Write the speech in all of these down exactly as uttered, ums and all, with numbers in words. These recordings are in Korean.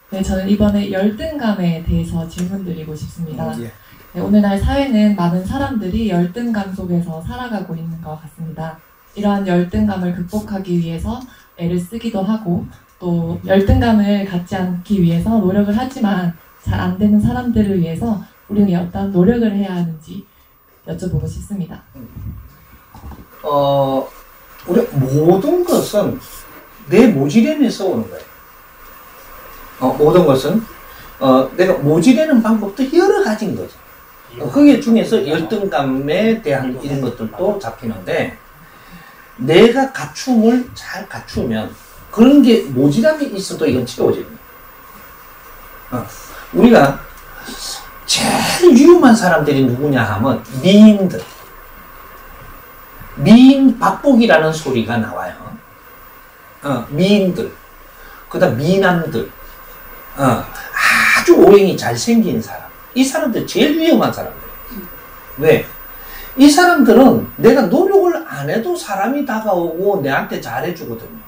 네, 저는 이번에 열등감에 대해서 질문드리고 싶습니다. 음, 예. 네, 오늘날 사회는 많은 사람들이 열등감 속에서 살아가고 있는 것 같습니다. 이러한 열등감을 극복하기 위해서 애를 쓰기도 하고 또 열등감을 갖지 않기 위해서 노력을 하지만 잘 안 되는 사람들을 위해서 우리는 어떤 노력을 해야 하는지 여쭤보고 싶습니다. 어, 우리 모든 것은 내 모질함에서 오는 거예요. 어, 모든 것은 어, 내가 모질하는 방법도 여러 가지인 거죠. 어, 거기에 중에서 열등감에 대한 이런 것들도 잡히는데 내가 갖춤을 잘 갖추면 그런 게 모질함이 있어도 이건 채워집니다. 어, 우리가 제일 위험한 사람들이 누구냐 하면 미인들. 미인 박복이라는 소리가 나와요. 어, 미인들. 그 다음 미남들. 어, 아주 오행이 잘생긴 사람. 이 사람들 제일 위험한 사람들. 왜? 이 사람들은 내가 노력을 안 해도 사람이 다가오고 내한테 잘해주거든요.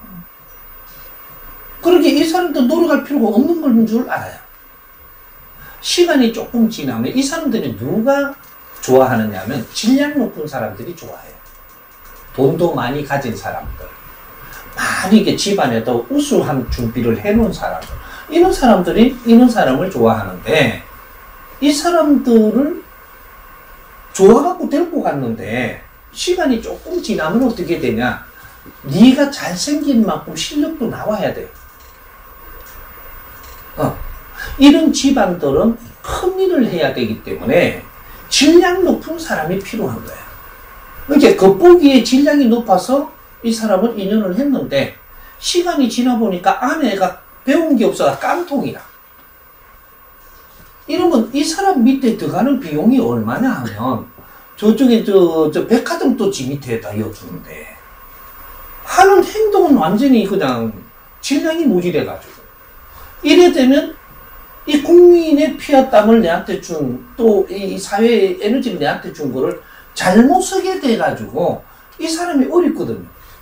그러게 이 사람들 노력할 필요가 없는 걸 줄 알아요. 시간이 조금 지나면 이 사람들이 누가 좋아하느냐 하면 질량 높은 사람들이 좋아해요. 돈도 많이 가진 사람들. 많이 이게 집안에도 우수한 준비를 해놓은 사람들. 이런 사람들이 이런 사람을 좋아하는데 이 사람들을 좋아갖고 데리고 갔는데 시간이 조금 지나면 어떻게 되냐? 네가 잘생긴 만큼 실력도 나와야 돼요. 어. 이런 집안들은 큰 일을 해야 되기 때문에 질량 높은 사람이 필요한 거야. 이렇게 겉보기에 질량이 높아서 이 사람은 인연을 했는데 시간이 지나 보니까 아내가 배운 게 없어서 깡통이라. 이러면 이 사람 밑에 들어가는 비용이 얼마냐 하면 저쪽에 저, 저 백화점도 지 밑에다 이어주는데 하는 행동은 완전히 그냥 질량이 모질해가지고 이래 되면 이 국민의 피와 땀을 내한테 준, 또 이 사회의 에너지를 내한테 준 거를 잘못 쓰게 돼가지고 이 사람이 어렵거든요.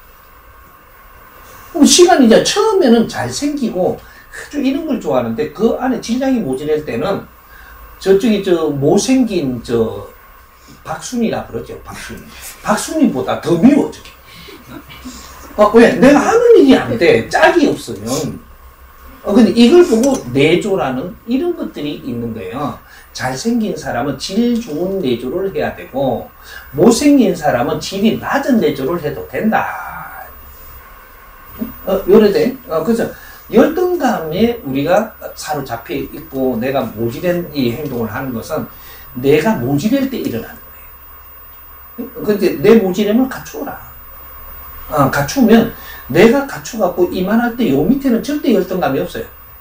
그럼 시간이 이제 처음에는 잘생기고 아주 이런 걸 좋아하는데 그 안에 질량이 모자랄 때는 저쪽이 저 못생긴 저 박순이라 그러죠. 박순이. 박순이보다 더 미워, 저게. 어, 왜? 내가 하는 일이 안 돼. 짝이 없으면. 어, 근데 이걸 보고 내조라는 이런 것들이 있는 거예요. 잘생긴 사람은 질 좋은 내조를 해야 되고, 못생긴 사람은 질이 낮은 내조를 해도 된다. 어, 요래돼. 어, 그래서 열등감에 우리가 사로잡혀 있고, 내가 모질한 이 행동을 하는 것은 내가 모질할 때 일어나는 거예요. 근데 내 모질함을 갖추어라. 어, 갖추면 내가 갖춰갖고 이만할 때 요 밑에는 절대 열등감이 없어요.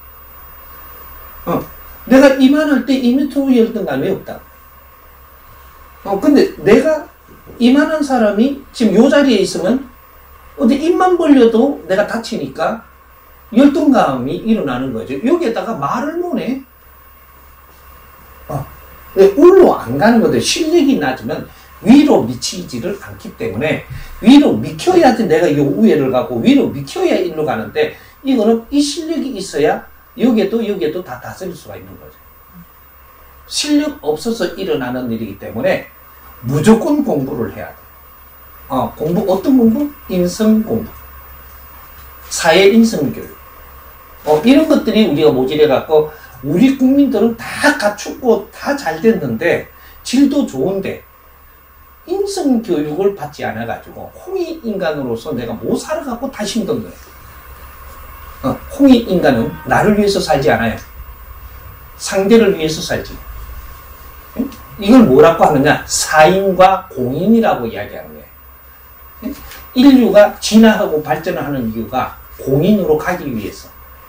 어, 내가 이만할 때 이 밑으로 열등감이 없다. 어, 근데 내가 이만한 사람이 지금 요 자리에 있으면 어디 입만 벌려도 내가 다치니까 열등감이 일어나는 거죠. 여기에다가 말을 못해. 어, 울로 안 가는 건데 실력이 낮으면 위로 미치지를 않기 때문에 위로 미켜야지 내가 이 우회를 가고 위로 미켜야 일로 가는데 이거는 이 실력이 있어야 여기에도 여기에도 다 다스릴 수가 있는 거죠. 실력 없어서 일어나는 일이기 때문에 무조건 공부를 해야 돼. 어, 공부 어떤 공부? 인성 공부. 사회 인성 교육. 어, 이런 것들이 우리가 모질해 갖고 우리 국민들은 다 갖추고 다 잘 됐는데 질도 좋은데 인성 교육을 받지 않아가지고 홍익 인간으로서 내가 못 살아갖고 다시 힘든 거예요. 어, 홍익 인간은 나를 위해서 살지 않아요. 상대를 위해서 살지. 응? 이걸 뭐라고 하느냐? 사인과 공인이라고 이야기하는 거예요. 응? 인류가 진화하고 발전을 하는 이유가 공인으로 가기 위해서.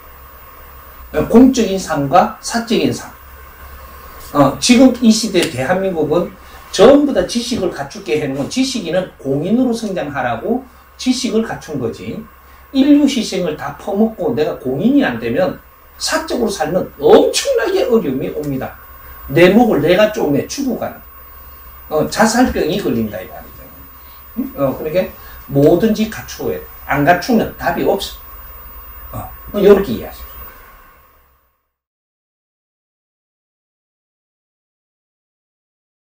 공적인 삶과 사적인 삶. 어, 지금 이 시대 대한민국은 전부 다 지식을 갖추게 해놓은 지식인은 공인으로 성장하라고 지식을 갖춘 거지. 인류 희생을 다 퍼먹고 내가 공인이 안 되면 사적으로 살면 엄청나게 어려움이 옵니다. 내 목을 내가 쪼매 죽어가는 어, 자살병이 걸린다 이 말이죠. 응? 어, 그러니까 뭐든지 갖추어야 돼. 안 갖추면 답이 없어. 어, 이렇게 이해하죠.